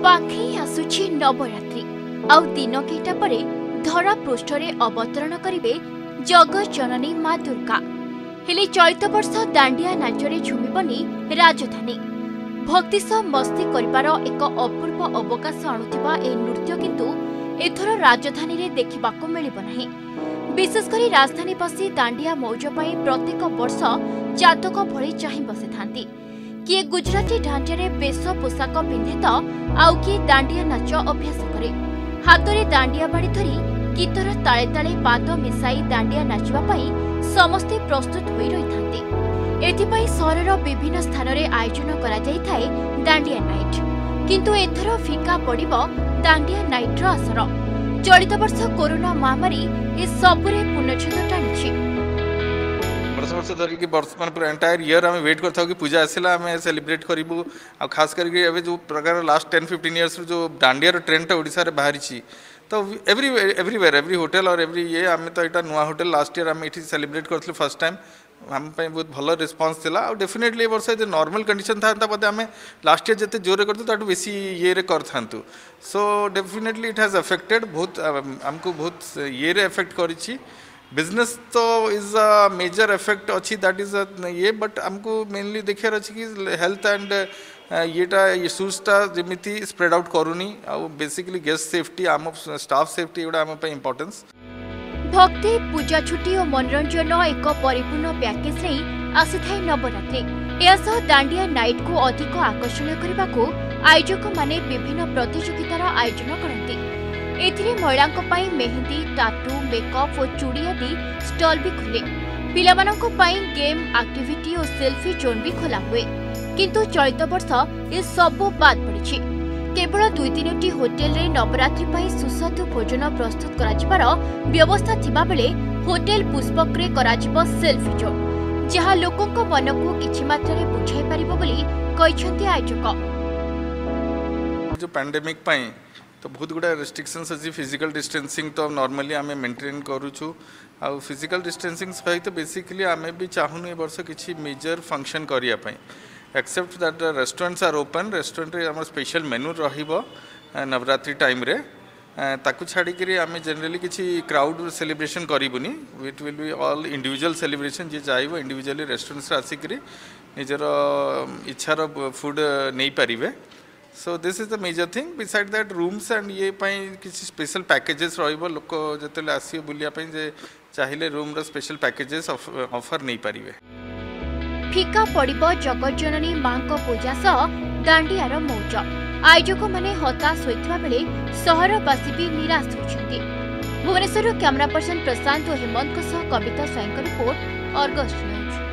पाखे आसुछि नवरात्रि आउ दिन केटा परे धरा पृष्ठरे अवतरण करिवे जगत जननी माँ दुर्गा। हेले चलित वर्ष दांडिया नाचरे झुमिबनी राजधानी। भक्ति सह मस्ती करिबार एक अपूर्व अवकाश आणुथिबा ए नृत्य किंतु एथर राजधानी रे देखिबाको मिलिब नाही। विशेषकर राजधानी बसी दांडिया मौज पई प्रत्येक वर्ष जातक भଳି चाहि बसी थांती। किए गुजराती ढांचारे बेश पोशाक पिंधे तो आउ किए दांडिया नाच अभ्यास करे। हाथरे दांडिया बाड़ी धरी गीतर ताले ताले पाद मिसाई दांडिया नाचवा पई समस्ते प्रस्तुत होई रही थांती। एथिपई सहरर विभिन्न स्थान रे आयोजन करा जाई थाए दांडिया नाइट। किंतु एथर फिका पड़िबो दांडिया नाइट रो असर। चलित वर्ष कोरोना महामारी ए सबुरे पुनच्छेद टाणिछि। वर्ष धरिकी वर्ष मान पूरा एंटायर ईयर आम वेट करता कि पूजा आसला आम सेलिब्रेट करूँ। आ खास करके जो प्रकार लास्ट 10-15 इयर्स जो दांडिया ट्रेंड ओडिशा रे बाहरी तो एवरीवेयर एवरी होटल और एवरी ये आम तो यहाँ नुआ होटल लास्ट ईयर आम ये सेलिब्रेट करूँ फर्स्ट टाइम। आम बहुत भल रिस्पांस थिला। डेफिनेटली ए वर्ष जो नॉर्मल कंडीशन था बोधे आम लास्ट ईयर जिते जोरे करते ताठू बेसी ये करथांतु। So definitely it has affected बहुत आमको बहुत ये एफेक्ट करिछि। बिजनेस तो इज अ मेजर इफेक्ट अच्छी दैट इज ये बट आमको मेनली देखार अच्छी कि हेल्थ एंड येटा इश्यूजटा जमीती स्प्रेड आउट करूनी आ बेसिकली गेस्ट सेफ्टी आम स्टाफ सेफ्टी एगुड़ा आम इम्पोर्टेंस। भक्ति पूजा छुट्टी और मनोरंजन एक परिपूर्ण पैकेज रे आसीथाय नवरात्रि। एसह दांडिया नाइट को अधिक आकर्षणीय करने को आयोजक माने विभिन्न प्रतियोगितार आयोजन करती। एथिरे महिलांको पाई मेहंदी टाटू मेकअप और चूड़ी आदि स्टॉल भी खुले। पिलामानंको पाई गेम एक्टिविटी और सेल्फी जोन भी खोला हुए। किंतु चलित वर्ष ए सब बाद पड़ी। केवल 2-3टी होटेल रे नवरात्रि पाई सुस्वादु भोजन प्रस्तुत कराजिबार व्यवस्था थिबा बेले होटेल पुष्पक रे कराजिबो सेल्फी जोन जहाँ लोकंको मन को किछि मात्रा रे बुझाई परिबो बोली कहिसंती आयोजक। जो पैंडेमिक पाई तो बहुत गुड़ा रेस्ट्रिक्शंस अच्छी। फिजिकल डिस्टेंसिंग तो नॉर्मली आम मेंटेन करूँ आ फिजिकल डिस्टेंसिंग सहित बेसिकली आम भी चाहूँ ए वर्ष किसी मेजर फंक्शन करने except that restaurants are open. Restaurant आम स्पेशल मेनू रहिबो नवरात्रि टाइम रे ताकू छाड़ी आम जनरली किसी क्राउड सेलिब्रेशन करूनी। It will be all individual celebration जी चाहिए इंडिविजुअली रेस्टोरेंट्स आसिक निजर इच्छार फूड नहीं पारे। So this is the major thing. Beside that rooms and ये किसी स्पेशल पैकेजेस रहिबो लोक जते आसी बुलिया जे चाहिए रूम रो स्पेशल पैकेजेस ऑफर नहीं पारिबे। फिका पड़िबो जगत जननी मां को पूजा सह दांडियार मौज। आयोजक माने हताश होइतबा बेले सहरवासी भी निराश होइछन्ति। भुवनेश्वर कैमरा पर्सन प्रशांत और हेमंत सह कविता स्वयं रिपोर्ट अर्गस न्यूज।